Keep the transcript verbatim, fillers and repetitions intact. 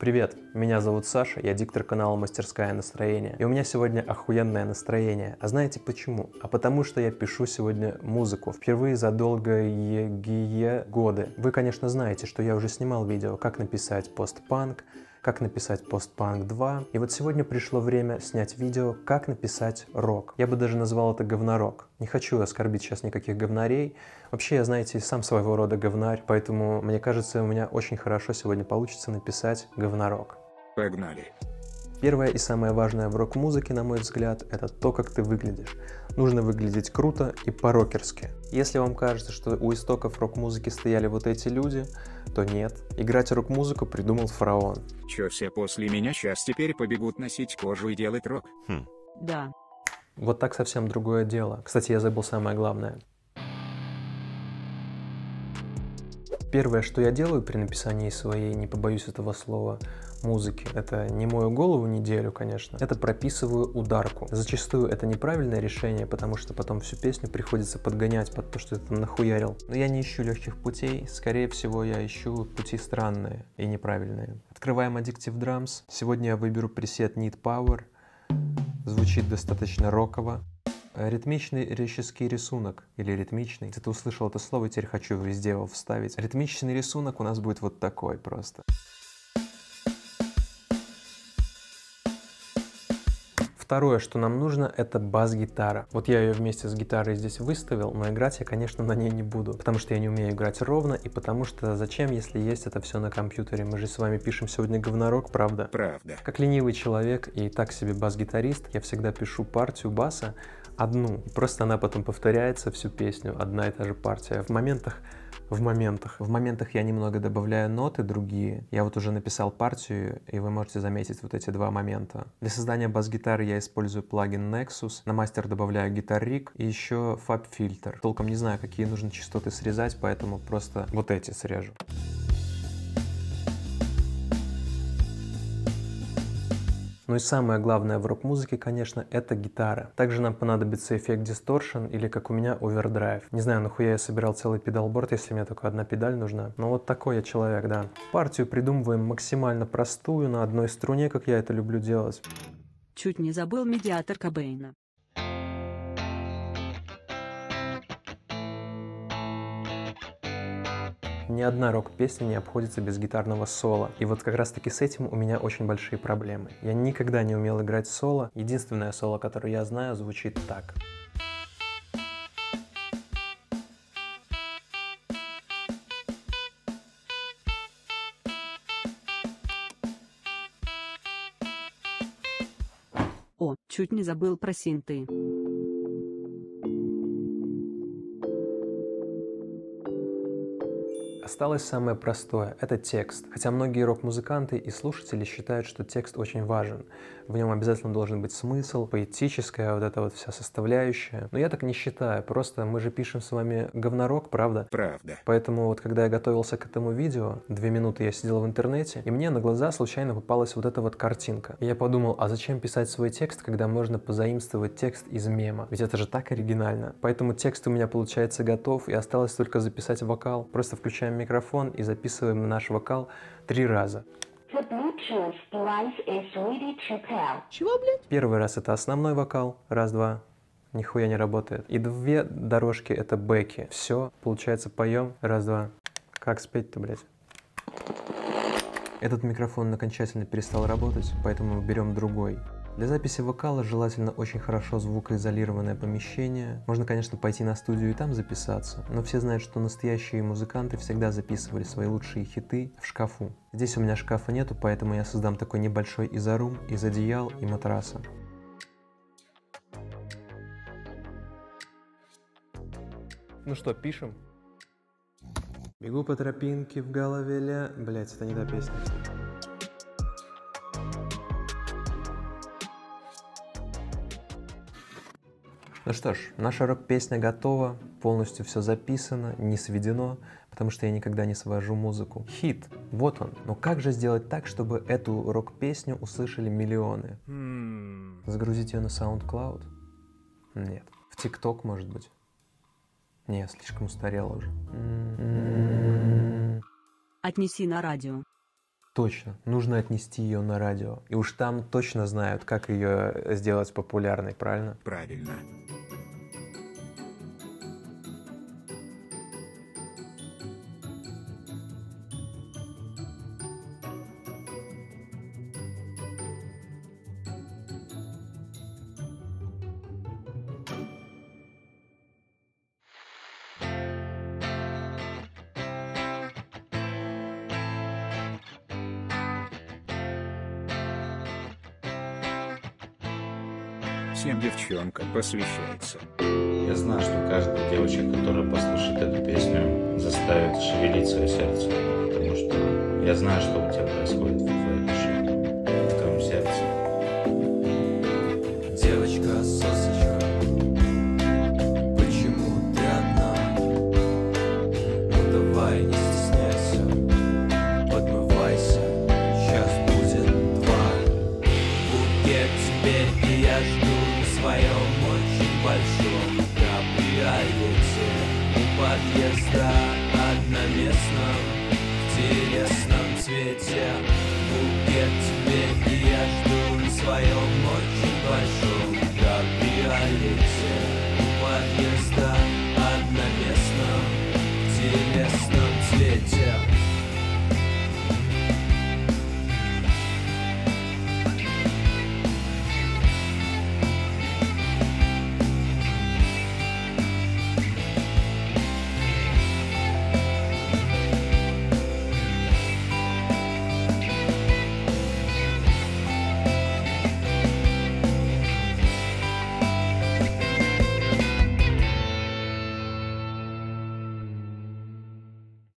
Привет, меня зовут Саша, я диктор канала Мастерская Настроение, и у меня сегодня охуенное настроение. А знаете почему? А потому что я пишу сегодня музыку, впервые за долгие годы. Вы, конечно, знаете, что я уже снимал видео, как написать постпанк, как написать постпанк два, и вот сегодня пришло время снять видео, как написать рок. Я бы даже назвал это говнорок. Не хочу оскорбить сейчас никаких говнарей. Вообще, я, знаете, сам своего рода говнарь, поэтому, мне кажется, у меня очень хорошо сегодня получится написать говнорок. Погнали. Первое и самое важное в рок-музыке, на мой взгляд, это то, как ты выглядишь. Нужно выглядеть круто и по-рокерски. Если вам кажется, что у истоков рок-музыки стояли вот эти люди, то нет. Играть рок-музыку придумал фараон. Чё все после меня сейчас теперь побегут носить кожу и делать рок? Хм. Да. Вот так совсем другое дело. Кстати, я забыл самое главное. Первое, что я делаю при написании своей, не побоюсь этого слова, музыки, это не мою голову неделю, конечно, это прописываю ударку. Зачастую это неправильное решение, потому что потом всю песню приходится подгонять под то, что ты там нахуярил. Но я не ищу легких путей, скорее всего я ищу пути странные и неправильные. Открываем Addictive Drums. Сегодня я выберу пресет Need Power. Звучит достаточно роково. Ритмичный реческий рисунок, или ритмичный, где-то услышал это слово, и теперь хочу везде его вставить. Ритмичный рисунок у нас будет вот такой просто. Второе, что нам нужно, это бас-гитара. Вот я ее вместе с гитарой здесь выставил, но играть я, конечно, на ней не буду, потому что я не умею играть ровно, и потому что зачем, если есть это все на компьютере? Мы же с вами пишем сегодня говнорок, правда? Правда. Как ленивый человек и так себе бас-гитарист, я всегда пишу партию баса одну, и просто она потом повторяется всю песню, одна и та же партия. В моментах, в моментах, в моментах я немного добавляю ноты другие. Я вот уже написал партию, и вы можете заметить вот эти два момента. Для создания бас-гитары я использую плагин Nexus, на мастер добавляю Guitar Rig и еще FabFilter. Толком не знаю, какие нужно частоты срезать, поэтому просто вот эти срежу. Ну и самое главное в рок-музыке, конечно, это гитара. Также нам понадобится эффект Distortion или, как у меня, Overdrive. Не знаю, нахуя я собирал целый педалборд, если мне только одна педаль нужна. Но вот такой я человек, да. Партию придумываем максимально простую, на одной струне, как я это люблю делать. Чуть не забыл медиатор Кобейна. Ни одна рок-песня не обходится без гитарного соло. И вот как раз таки с этим у меня очень большие проблемы. Я никогда не умел играть соло. Единственное соло, которое я знаю, звучит так. О, чуть не забыл про синты. Осталось самое простое – это текст. Хотя многие рок-музыканты и слушатели считают, что текст очень важен. В нем обязательно должен быть смысл, поэтическая вот эта вот вся составляющая. Но я так не считаю, просто мы же пишем с вами говнорок, правда? Правда. Поэтому вот когда я готовился к этому видео, две минуты я сидел в интернете, и мне на глаза случайно попалась вот эта вот картинка. И я подумал, а зачем писать свой текст, когда можно позаимствовать текст из мема? Ведь это же так оригинально. Поэтому текст у меня получается готов, и осталось только записать вокал. Просто включаем микрофон и записываем наш вокал три раза. Чего, блядь? Первый раз это основной вокал, раз-два, нихуя не работает. И две дорожки это бэки. Все, получается, поем, раз-два. Как спеть-то, блядь? Этот микрофон окончательно перестал работать, поэтому мы берем другой. Для записи вокала желательно очень хорошо звукоизолированное помещение. Можно, конечно, пойти на студию и там записаться, но все знают, что настоящие музыканты всегда записывали свои лучшие хиты в шкафу. Здесь у меня шкафа нету, поэтому я создам такой небольшой изорум из одеял и матраса. Ну что, пишем? Бегу по тропинке в голове ля... Блять, это не та песня. Ну что ж, наша рок-песня готова, полностью все записано, не сведено, потому что я никогда не свожу музыку. Хит, вот он. Но как же сделать так, чтобы эту рок-песню услышали миллионы? Hmm. Загрузить ее на SoundCloud? Нет. В TikTok, может быть? Не, слишком устарел уже. Отнеси на радио. Точно, нужно отнести ее на радио. И уж там точно знают, как ее сделать популярной, правильно? Правильно. Всем девчонкам посвящается. Я знаю, что каждая девочка, которая послушает эту песню, заставит шевелить свое сердце. Потому что я знаю, что у тебя происходит в твоей